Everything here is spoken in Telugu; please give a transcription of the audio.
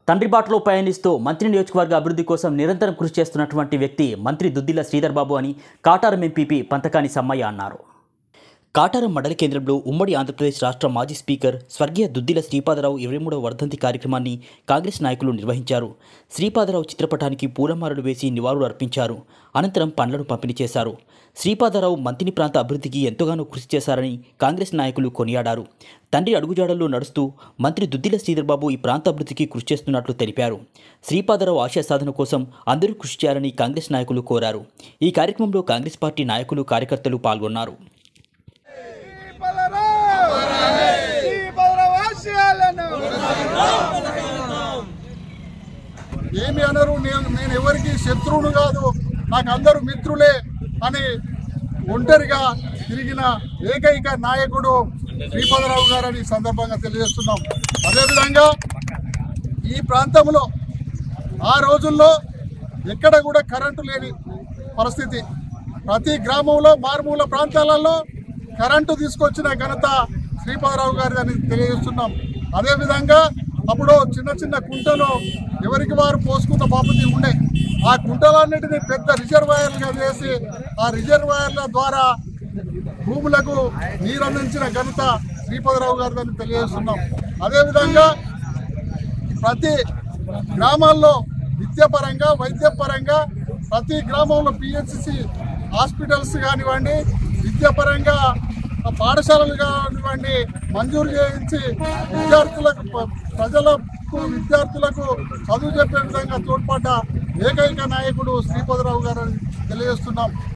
తండ్రి బాటలో పయనిస్తూ మంత్రి నియోజకవర్గ అభివృద్ధి కోసం నిరంతరం కృషి చేస్తున్నటువంటి వ్యక్తి మంత్రి దుద్దిల శ్రీధర్ బాబు అని కాటారం ఎంపీపీ పంతకాని సమ్మయ్య అన్నారు. కాటారం మండల కేంద్రంలో ఉమ్మడి ఆంధ్రప్రదేశ్ రాష్ట్ర మాజీ స్పీకర్ స్వర్గీయ దుద్దిల శ్రీపాదరావు 23వ వర్ధంతి కార్యక్రమాన్ని కాంగ్రెస్ నాయకులు నిర్వహించారు. శ్రీపాదరావు చిత్రపటానికి పూలమాలలు వేసి నివాళులు అర్పించారు. అనంతరం పండ్లను పంపిణీ చేశారు. శ్రీపాదరావు మంతిని ప్రాంత అభివృద్ధికి ఎంతగానో కృషి చేశారని కాంగ్రెస్ నాయకులు కొనియాడారు. తండ్రి అడుగుజాడల్లో నడుస్తూ మంత్రి దుద్దిల శ్రీధర్ బాబు ఈ ప్రాంత అభివృద్ధికి కృషి చేస్తున్నట్లు తెలిపారు. శ్రీపాదరావు ఆశయ సాధన కోసం అందరూ కృషి చేయాలని కాంగ్రెస్ నాయకులు కోరారు. ఈ కార్యక్రమంలో కాంగ్రెస్ పార్టీ నాయకులు కార్యకర్తలు పాల్గొన్నారు. ఏమి అనరు, నేను ఎవరికి శత్రువును కాదు, నాకు అందరూ మిత్రులే అని ఒంటరిగా తిరిగిన ఏకైక నాయకుడు శ్రీపాదరావు గారని సందర్భంగా తెలియజేస్తున్నాం. అదేవిధంగా ఈ ప్రాంతంలో ఆ రోజుల్లో ఎక్కడ కూడా కరెంటు లేని పరిస్థితి, ప్రతి గ్రామంలో మారుమూల ప్రాంతాలలో కరెంటు తీసుకొచ్చిన ఘనత శ్రీపాదరావు గారి అని తెలియజేస్తున్నాం. అదేవిధంగా అప్పుడు చిన్న చిన్న కుంటలు ఎవరికి వారు పోసుకున్న బాపతి ఉండే, ఆ కుంటలన్నిటినీ పెద్ద రిజర్వాయర్లుగా చేసి ఆ రిజర్వాయర్ల ద్వారా భూములకు నీరు అందించిన ఘనత శ్రీపాదరావు గారి అని తెలియజేస్తున్నాం. అదేవిధంగా ప్రతి గ్రామాల్లో విద్యాపరంగా వైద్యపరంగా ప్రతి గ్రామంలో పిహెచ్సి హాస్పిటల్స్ కానివ్వండి, విద్యాపరంగా పాఠశాలలు కానివ్వండి మంజూరు చేయించి విద్యార్థులకు చదువు చెప్పే విధంగా తోడ్పడ్డ ఏకైక నాయకుడు శ్రీపాదరావు గారని తెలియజేస్తున్నాం.